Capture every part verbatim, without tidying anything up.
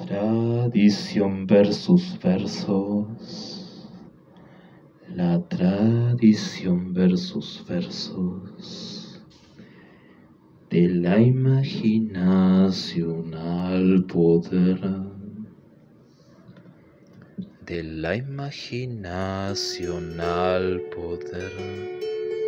Tradición versus versos. La tradición versus versos. De la imaginación al poder. De la imaginación al poder.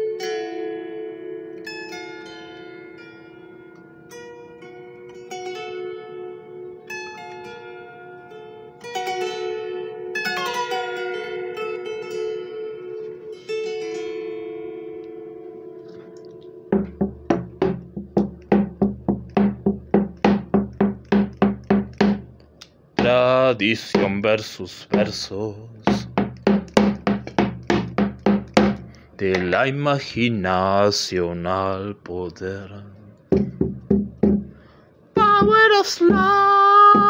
Tradición versus versos. De la imaginación al poder. Power of love.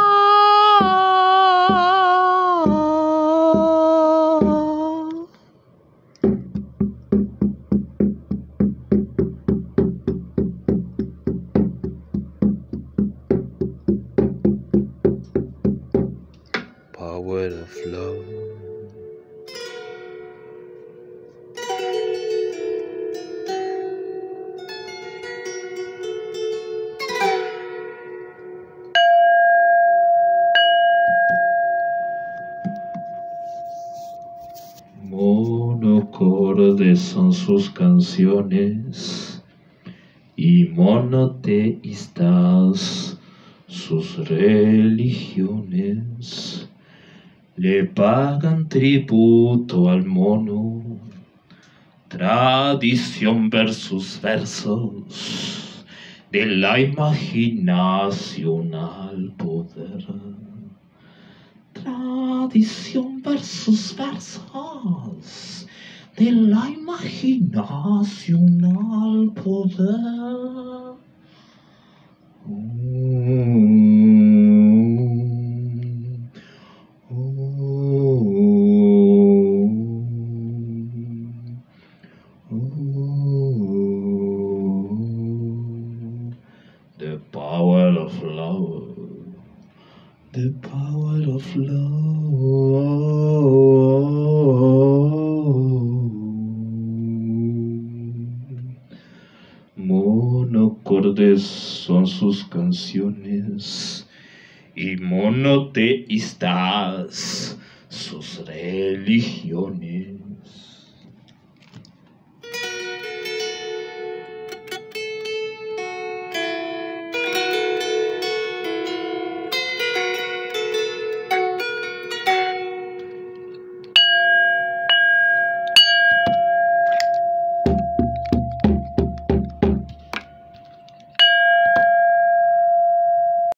Power of love. Monocordes son sus canciones y monoteístas sus religiones. Le pagan tributo al mono. Tradición versus versos. De la imaginación al poder. Tradición versus versos. De la imaginación al poder. The power of love. The power of love. Monocordes son sus canciones y monoteístas sus religiones.